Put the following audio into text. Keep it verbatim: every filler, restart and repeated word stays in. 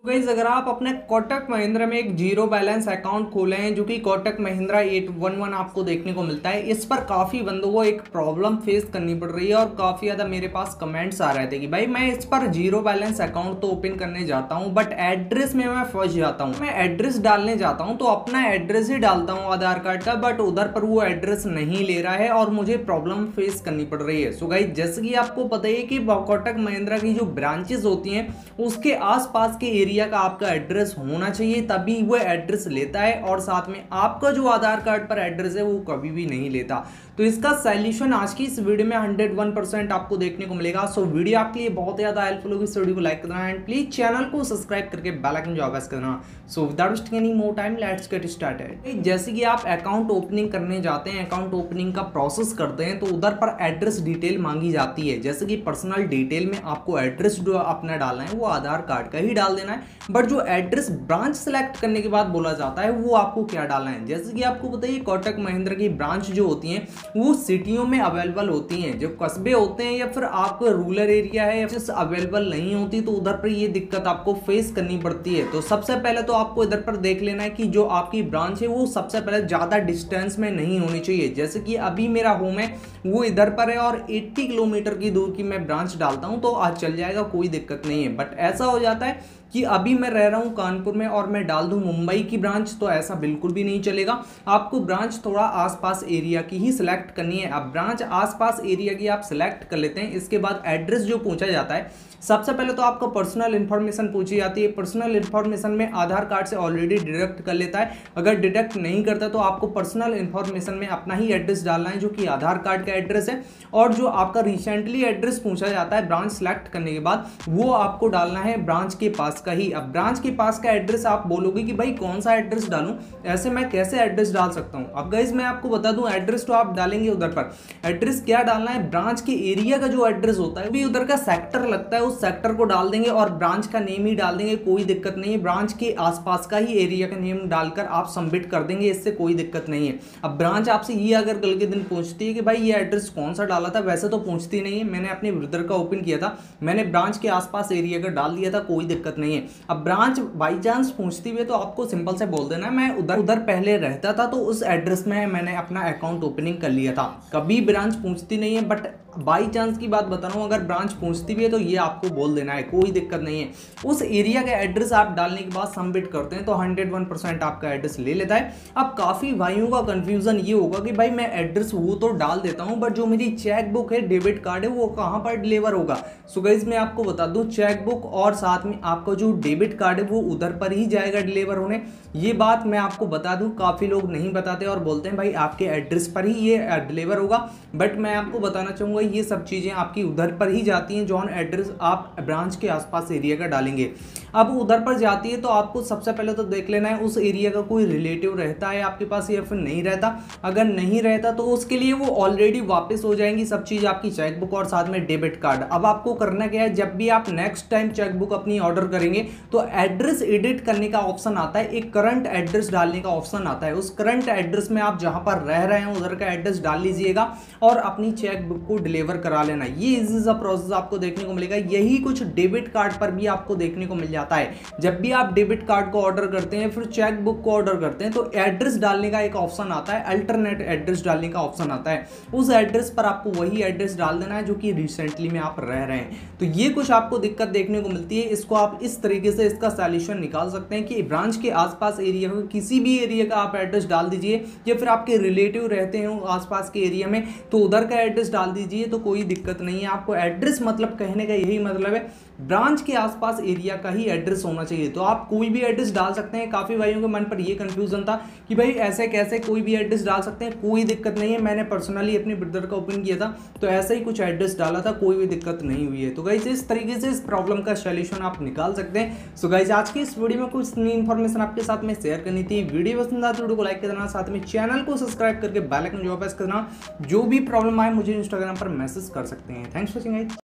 Guys, अगर आप अपने कोटक महिंद्रा में एक जीरो बैलेंस अकाउंट खोले हैं जो कि Kotak Mahindra eight one one आपको देखने को मिलता है, इस पर काफ़ी बंदों को एक प्रॉब्लम फेस करनी पड़ रही है और काफ़ी ज़्यादा मेरे पास कमेंट्स आ रहे थे कि भाई मैं इस पर जीरो बैलेंस अकाउंट तो ओपन करने जाता हूं बट एड्रेस में मैं फंस जाता हूं। मैं एड्रेस डालने जाता हूं तो अपना एड्रेस ही डालता हूं आधार कार्ड का, बट उधर पर वो एड्रेस नहीं ले रहा है और मुझे प्रॉब्लम फेस करनी पड़ रही है। सो गाइस, जैसे कि आपको पता ही है कि कोटक महिंद्रा की जो ब्रांचेस होती हैं उसके आसपास के एरिया का आपका एड्रेस होना चाहिए, तभी वो एड्रेस लेता है और साथ में आपका जो आधार कार्ड पर एड्रेस है वो कभी भी नहीं लेता। तो इसका सॉल्यूशन आज की इस वीडियो में हंड्रेड वन परसेंट आपको देखने को मिलेगा। सो वीडियो आपके लिए बहुत ज्यादा हेल्पफुल होगी। इस वीडियो को लाइक करना एंड प्लीज चैनल को सब्सक्राइब करके बेल आइकन जो प्रेस करना। So without wasting any more time let's get started. जैसे कि आप अकाउंट ओपनिंग करने जाते हैं, अकाउंट ओपनिंग का प्रोसेस करते हैं तो उधर पर एड्रेस डिटेल मांगी जाती है। जैसे कि पर्सनल डिटेल में आपको एड्रेस जो अपना डालना है वो आधार कार्ड का ही डाल देना है, बट जो एड्रेस ब्रांच सेलेक्ट करने के बाद बोला जाता है वो आपको क्या डालना है। जैसे कि आपको पता है कोटक महिंद्रा की ब्रांच जो होती हैं वो सिटियों में अवेलेबल होती हैं। जो कस्बे होते हैं या फिर आपका रूरल एरिया है अवेलेबल नहीं होती तो उधर पर ये दिक्कत आपको फेस करनी पड़ती है। तो सबसे पहले तो आपको इधर पर देख लेना है कि जो आपकी ब्रांच है वो सबसे पहले ज्यादा डिस्टेंस में नहीं होनी चाहिए। जैसे कि अभी मेरा होम है वो इधर पर है और अस्सी किलोमीटर की दूर की मैं ब्रांच डालता हूं तो आज चल जाएगा, कोई दिक्कत नहीं है। बट ऐसा हो जाता है कि अभी मैं रह रहा हूं कानपुर में और मैं डाल दूं मुंबई की ब्रांच तो ऐसा बिल्कुल भी नहीं चलेगा। आपको ब्रांच थोड़ा आसपास एरिया की ही सिलेक्ट करनी है। अब ब्रांच आसपास एरिया की आप सिलेक्ट कर लेते हैं, इसके बाद एड्रेस जो पूछा जाता है सबसे पहले तो आपको पर्सनल इन्फॉर्मेशन पूछी जाती है। पर्सनल इन्फॉर्मेशन में आधार कार्ड से ऑलरेडी डिडक्ट कर लेता है। अगर डिडक्ट नहीं करता तो आपको पर्सनल इन्फॉर्मेशन में अपना ही एड्रेस डालना है जो कि आधार कार्ड का एड्रेस है, और जो आपका रिसेंटली एड्रेस पूछा जाता है ब्रांच सेलेक्ट करने के बाद वो आपको डालना है ब्रांच के पास का ही। अब ब्रांच के पास का एड्रेस आप बोलोगे कि भाई कौन सा एड्रेस डालूं, ऐसे मैं कैसे एड्रेस डाल सकता हूं। अब गाइस मैं आपको बता दूं, एड्रेस तो आप डालेंगे उधर पर, एड्रेस क्या डालना है, ब्रांच के एरिया का जो एड्रेस होता है भी उधर का सेक्टर लगता है उस सेक्टर को डाल देंगे और ब्रांच का नेम ही डाल देंगे, कोई दिक्कत नहीं है। ब्रांच के आसपास का ही एरिया का नेम डालकर आप सबमिट कर देंगे, इससे कोई दिक्कत नहीं है। अब ब्रांच आपसे ये अगर कल के दिन पूछती है कि भाई ये एड्रेस कौन सा डाला था, वैसे तो पूछती नहीं है, मैंने अपने ब्रदर का ओपन किया था, मैंने ब्रांच के आसपास एरिया का डाल दिया था, कोई दिक्कत नहीं है। अब ब्रांच बाई चांस पूछती हुई तो आपको सिंपल से बोल देना मैं उधर उधर पहले रहता था तो उस एड्रेस में मैंने अपना अकाउंट ओपनिंग कर लिया था। कभी ब्रांच पूछती नहीं है, बट बाई चांस की बात बता रहा हूँ, अगर ब्रांच पूछती भी है तो ये आपको बोल देना है, कोई दिक्कत नहीं है। उस एरिया का एड्रेस आप डालने के बाद सबमिट करते हैं तो हंड्रेड वन परसेंट आपका एड्रेस ले लेता है। अब काफ़ी भाइयों का कंफ्यूजन ये होगा कि भाई मैं एड्रेस वो तो डाल देता हूँ बट जो मेरी चेक बुक है, डेबिट कार्ड है, वो कहाँ पर डिलीवर होगा। सो गाइस मैं आपको बता दूँ, चेक बुक और साथ में आपका जो डेबिट कार्ड है वो उधर पर ही जाएगा डिलीवर होने। ये बात मैं आपको बता दूं, काफ़ी लोग नहीं बताते और बोलते हैं भाई आपके एड्रेस पर ही ये डिलीवर होगा, बट मैं आपको बताना चाहूँगा ये सब चीज़ें आपकी उधर पर ही जाती हैं जौन एड्रेस आप ब्रांच के आसपास एरिया का डालेंगे। अब उधर पर जाती है तो आपको सबसे पहले तो देख लेना है उस एरिया का कोई रिलेटिव रहता है आपके पास या फिर नहीं रहता। अगर नहीं रहता तो उसके लिए वो ऑलरेडी वापस हो जाएंगी सब चीज़, आपकी चेकबुक और साथ में डेबिट कार्ड। अब आपको करना क्या है, जब भी आप नेक्स्ट टाइम चेकबुक अपनी ऑर्डर करेंगे तो एड्रेस एडिट करने का ऑप्शन आता है, एक करंट एड्रेस डालने का ऑप्शन आता है। उस करंट एड्रेस में आप जहां पर रह रहे हैं उधर का एड्रेस डाल लीजिएगा और अपनी चेक बुक को डिलीवर करा लेना। ये इजी सा प्रोसेस आपको देखने को मिलेगा। यही कुछ डेबिट कार्ड पर भी आपको देखने को मिल जाता है। जब भी आप डेबिट कार्ड को ऑर्डर करते हैं फिर चेक बुक को ऑर्डर करते हैं तो एड्रेस डालने का एक ऑप्शन आता है, अल्टरनेट एड्रेस डालने का ऑप्शन आता है। उस एड्रेस पर आपको वही एड्रेस डाल देना है जो कि रिसेंटली में आप रह रहे हैं। तो ये कुछ आपको दिक्कत देखने को मिलती है, इसको आप इस तरीके से इसका सॉल्यूशन निकाल सकते हैं कि ब्रांच के आसपास एरिया में किसी भी एरिया का आप एड्रेस डाल दीजिए, या फिर आपके रिलेटिव रहते हैं आसपास के एरिया में तो उधर का एड्रेस डाल दीजिए, तो कोई दिक्कत नहीं है। आपको एड्रेस मतलब कहने का यही मतलब है ब्रांच के आसपास एरिया का ही एड्रेस होना चाहिए। तो आप कोई भी एड्रेस डाल सकते हैं। काफी भाइयों के मन पर यह कंफ्यूजन था कि भाई ऐसे कैसे कोई भी एड्रेस डाल सकते हैं, कोई दिक्कत नहीं है। मैंने पर्सनली अपने ब्रदर का ओपन किया था तो ऐसे ही कुछ एड्रेस डाला था, कोई भी दिक्कत नहीं हुई है। तो गाइस इस तरीके से इस प्रॉब्लम का सॉल्यूशन आप निकाल सकते हैं। सो गाइस आज की इस वीडियो में कुछ नई इन्फॉर्मेशन आपके साथ में शेयर करनी थी। वीडियो पसंद आए तो वीडियो को लाइक कर देना, साथ में चैनल को सब्सक्राइब करके बेल आइकन जो प्रेस करना। जो भी प्रॉब्लम आए मुझे इंस्टाग्राम पर मैसेज कर सकते हैं। Thanks for watching guys.